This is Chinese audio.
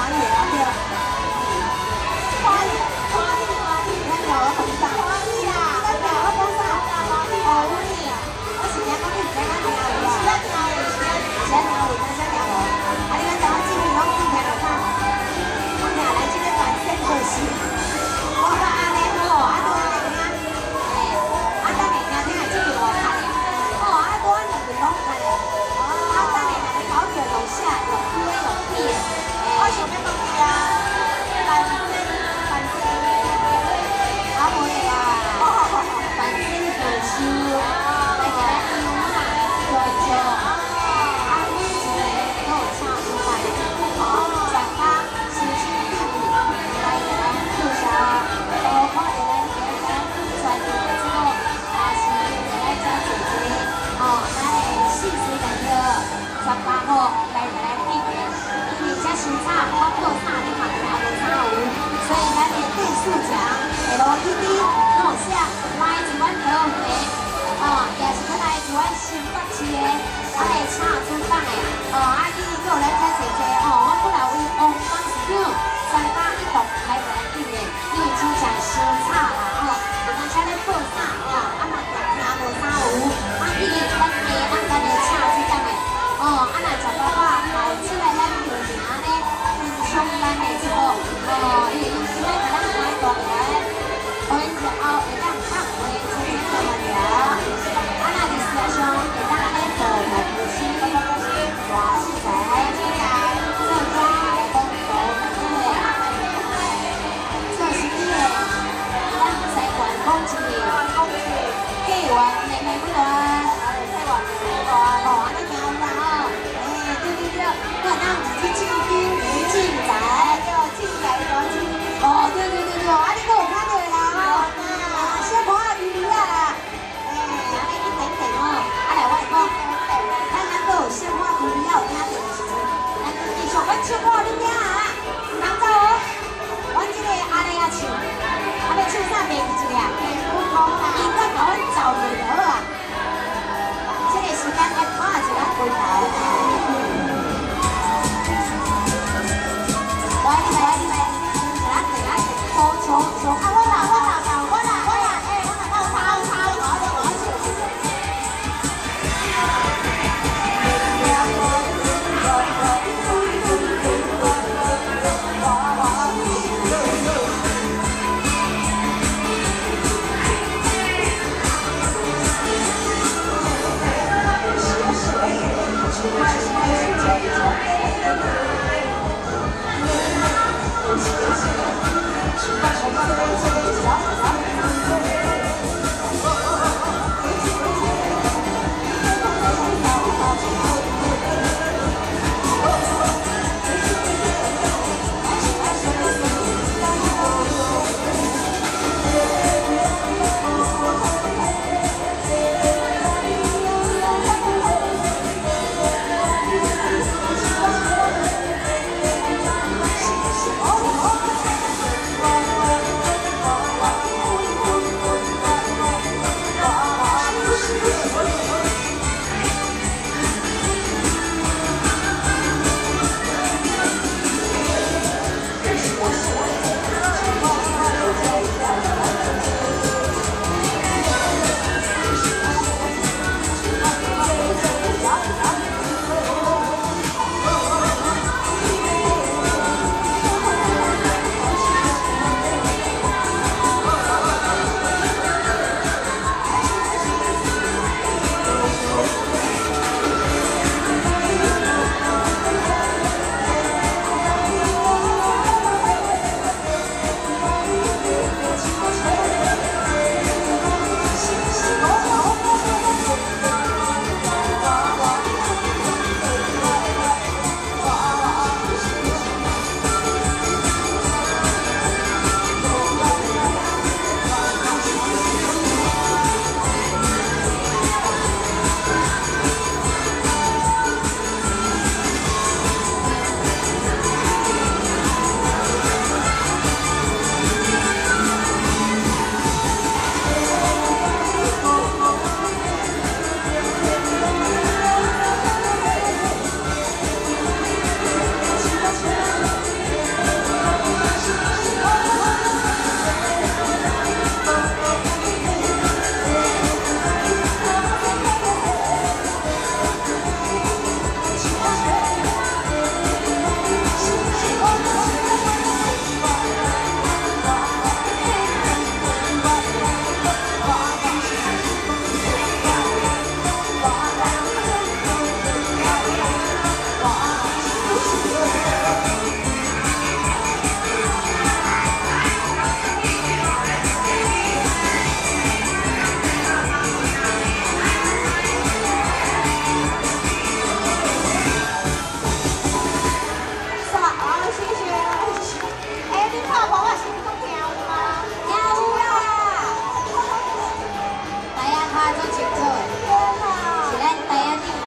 欢迎啊对。欢迎，咱聊了很大。欢迎啦，咱聊了多少？哦，我是听讲你唔知咱听有无？是咱听有，是咱听有，咱听无。啊，你讲台湾这边拢听着啥？我听来这个传承可惜。我讲安尼好，啊，都安尼听，啊，等下听听下这边我看咧。哦，啊，都安尼就拢看咧。啊，等下来搞着有写有批的有屁的。我想要讲你啊，啊，无咧啦，反正就是来给咱用嘛，做一做。啊，每一个都有唱出来的。转发、私信、订阅，来给咱促销。看着咱给咱传递的这个，是给咱做姐姐，咱的细水长流，18号来给咱订阅，因为这新菜我做啥你嘛听无啥有，所以咱的电视墙 LED 拢有写来一碗桃红的，也是要来一碗新北市的，咱的炒猪档的，啊，你搁有咱遮姐姐，我本来为王方市长381栋来给咱订阅，因为真正伤炒啦，有当时咧做啥，啊嘛听无啥有，啊，因为咱的咱的炒猪档的，啊，若18百来出来咱有名咧，上咱的这个，因为伊是要给咱开动的。我们之后会当放回亲戚朋友，啊，那就是说会当安尼做来夫妻，哇，是在这个做家公婆对，做生意的，咱财管公司，计划妹妹不断，安尼听有啦对对对，我当自己进兵进宅，进宅多进，对对对对，啊，你搁有看到的啦。小可仔鱼鱼啊，安尼一点点啊来我讲，咱搁有小可鱼鱼有听到的时阵，咱继续阮小可你听啊，人走哦，阮这个阿丽啊唱，要唱啥名字呀？应该甲阮找着就好啊，这个时间要看一下回头。来，从啊，我啦。